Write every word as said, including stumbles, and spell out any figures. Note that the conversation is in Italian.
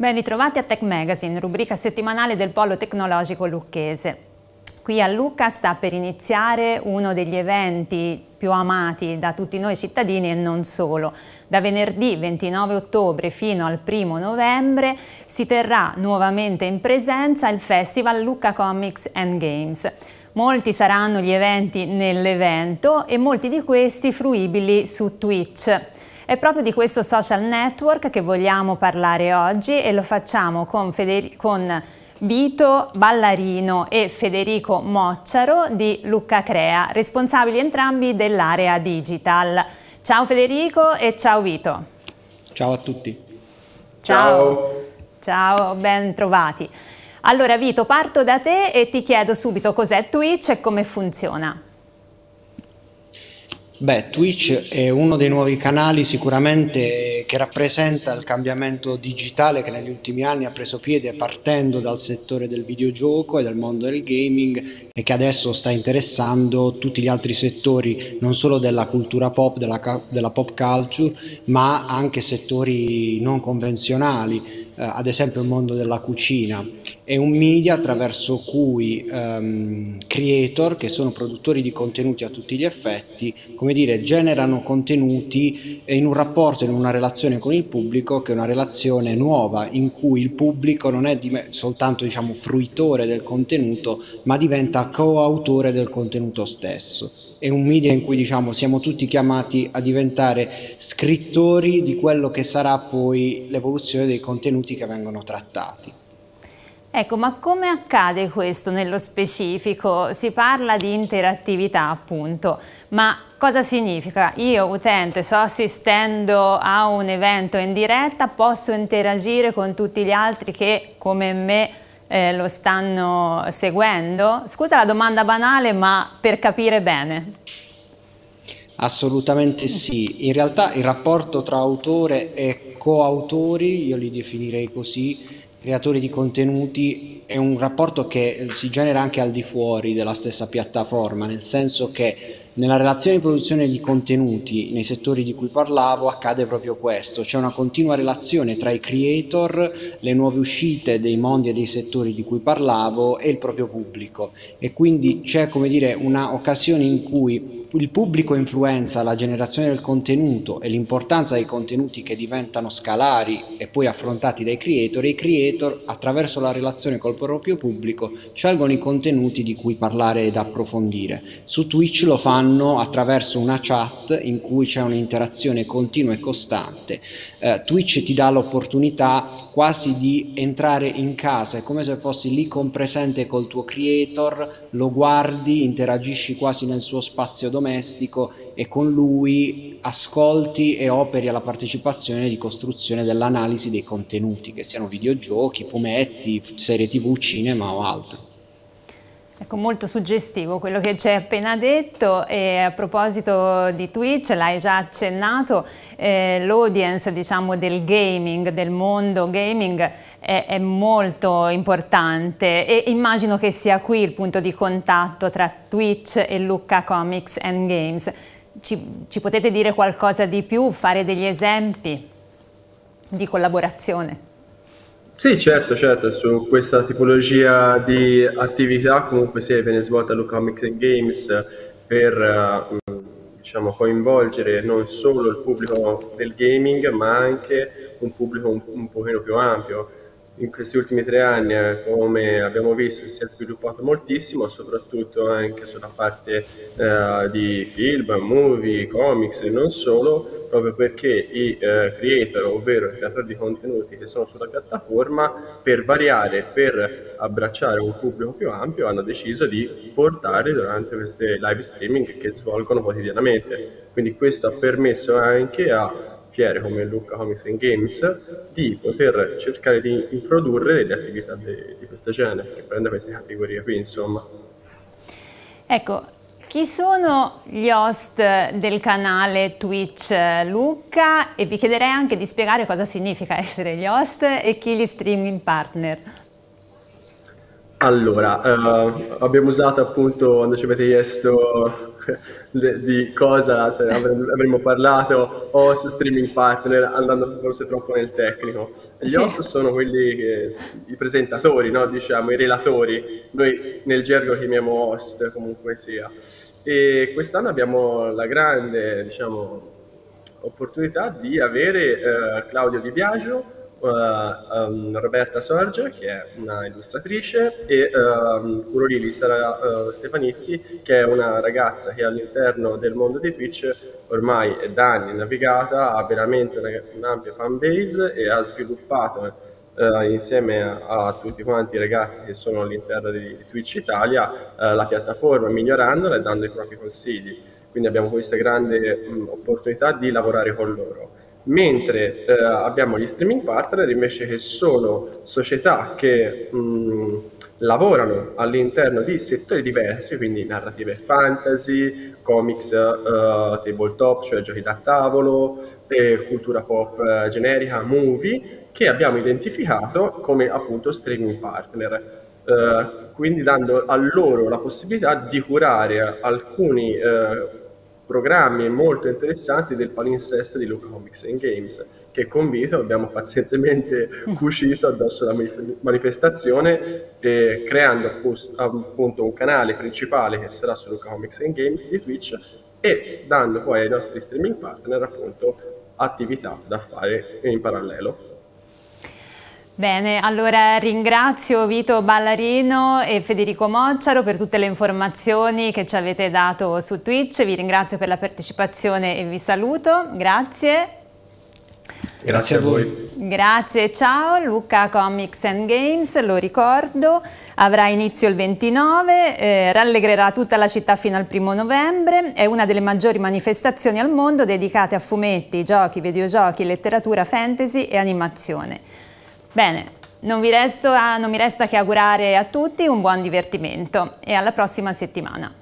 Ben ritrovati a Tech Magazine, rubrica settimanale del Polo Tecnologico Lucchese. Qui a Lucca sta per iniziare uno degli eventi più amati da tutti noi cittadini e non solo. Da venerdì ventinove ottobre fino al primo novembre si terrà nuovamente in presenza il Festival Lucca Comics and Games. Molti saranno gli eventi nell'evento e molti di questi fruibili su Twitch. È proprio di questo social network che vogliamo parlare oggi e lo facciamo con, Feder- con Vito Ballarino e Federico Mocciaro di Lucca Crea, responsabili entrambi dell'area digital. Ciao Federico e ciao Vito. Ciao a tutti. Ciao. Ciao, ben trovati. Allora Vito, parto da te e ti chiedo subito cos'è Twitch e come funziona. Beh, Twitch è uno dei nuovi canali sicuramente che rappresenta il cambiamento digitale che negli ultimi anni ha preso piede partendo dal settore del videogioco e del mondo del gaming e che adesso sta interessando tutti gli altri settori, non solo della cultura pop, della, della pop culture, ma anche settori non convenzionali. Uh, ad esempio il mondo della cucina. È un media attraverso cui um, creator, che sono produttori di contenuti a tutti gli effetti, come dire, generano contenuti in un rapporto, in una relazione con il pubblico, che è una relazione nuova, in cui il pubblico non è soltanto, diciamo, fruitore del contenuto, ma diventa coautore del contenuto stesso. È un media in cui, diciamo, siamo tutti chiamati a diventare scrittori di quello che sarà poi l'evoluzione dei contenuti che vengono trattati. Ecco, ma come accade questo nello specifico? Si parla di interattività, appunto, ma cosa significa? Io, utente, sto assistendo a un evento in diretta, posso interagire con tutti gli altri che, come me, Eh, lo stanno seguendo? Scusa la domanda banale, ma per capire bene. Assolutamente sì. In realtà il rapporto tra autore e coautori, io li definirei così, creatori di contenuti, è un rapporto che si genera anche al di fuori della stessa piattaforma, nel senso che nella relazione di produzione di contenuti, nei settori di cui parlavo, accade proprio questo. C'è una continua relazione tra i creator, le nuove uscite dei mondi e dei settori di cui parlavo e il proprio pubblico. E quindi c'è, come dire, una occasione in cui il pubblico influenza la generazione del contenuto e l'importanza dei contenuti che diventano scalari e poi affrontati dai creator, e i creator, attraverso la relazione col proprio pubblico, scelgono i contenuti di cui parlare ed approfondire. Su Twitch lo fanno attraverso una chat in cui c'è un'interazione continua e costante. Eh, Twitch ti dà l'opportunità quasi di entrare in casa, è come se fossi lì compresente col tuo creator, lo guardi, interagisci quasi nel suo spazio domestico e con lui ascolti e operi alla partecipazione di costruzione dell'analisi dei contenuti, che siano videogiochi, fumetti, serie tv, cinema o altro. Ecco, molto suggestivo quello che ci hai appena detto. E a proposito di Twitch, l'hai già accennato, eh, l'audience, diciamo, del gaming, del mondo gaming è, è molto importante e immagino che sia qui il punto di contatto tra Twitch e Lucca Comics and Games. Ci, ci potete dire qualcosa di più, fare degli esempi di collaborazione? Sì, certo, certo, su questa tipologia di attività comunque si viene svolta Lucca Comics and Games per uh, diciamo, coinvolgere non solo il pubblico del gaming, ma anche un pubblico un, un pochino più ampio. In questi ultimi tre anni, eh, come abbiamo visto, si è sviluppato moltissimo, soprattutto anche sulla parte eh, di film, movie, comics e non solo, proprio perché i eh, creator, ovvero i creatori di contenuti che sono sulla piattaforma, per variare, per abbracciare un pubblico più ampio, hanno deciso di portare durante queste live streaming che svolgono quotidianamente. Quindi questo ha permesso anche a fiere come Lucca Comics and Games di poter cercare di introdurre delle attività di, di questo genere, che prende queste categorie qui, insomma. Ecco, chi sono gli host del canale Twitch Lucca? E vi chiederei anche di spiegare cosa significa essere gli host e chi gli streaming partner. Allora, eh, abbiamo usato appunto, quando ci avete chiesto di cosa se avremmo parlato, host, streaming partner, andando forse troppo nel tecnico. Gli sì. host sono quelli che, i presentatori, no? Diciamo, i relatori, noi nel gergo chiamiamo host, comunque sia. E quest'anno abbiamo la grande, diciamo, opportunità di avere eh, Claudio Di Biagio, Uh, um, Roberta Sorge, che è una illustratrice, e um, Curolili Sara uh, Stefanizzi, che è una ragazza che all'interno del mondo di Twitch ormai è da anni navigata, ha veramente un'ampia fan base e ha sviluppato uh, insieme a, a tutti quanti i ragazzi che sono all'interno di, di Twitch Italia uh, la piattaforma, migliorandola e dando i propri consigli. Quindi abbiamo questa grande mh, opportunità di lavorare con loro. Mentre eh, abbiamo gli streaming partner invece, che sono società che mh, lavorano all'interno di settori diversi, quindi narrative fantasy, comics, uh, tabletop, cioè giochi da tavolo, e cultura pop uh, generica, movie, che abbiamo identificato come appunto streaming partner. Uh, quindi dando a loro la possibilità di curare alcuni uh, programmi molto interessanti del palinsesto di Luca Comics and Games, che con Vito abbiamo pazientemente cucito addosso alla manifestazione, eh, creando appunto un canale principale che sarà su Luca Comics and Games di Twitch, e dando poi ai nostri streaming partner appunto attività da fare in parallelo. Bene, allora ringrazio Vito Ballarino e Federico Mocciaro per tutte le informazioni che ci avete dato su Twitch. Vi ringrazio per la partecipazione e vi saluto. Grazie. Grazie a voi. Grazie, ciao. Luca Comics and Games, lo ricordo, avrà inizio il ventinove, eh, rallegrerà tutta la città fino al primo novembre, è una delle maggiori manifestazioni al mondo dedicate a fumetti, giochi, videogiochi, letteratura, fantasy e animazione. Bene, non vi resto a, non mi resta che augurare a tutti un buon divertimento e alla prossima settimana.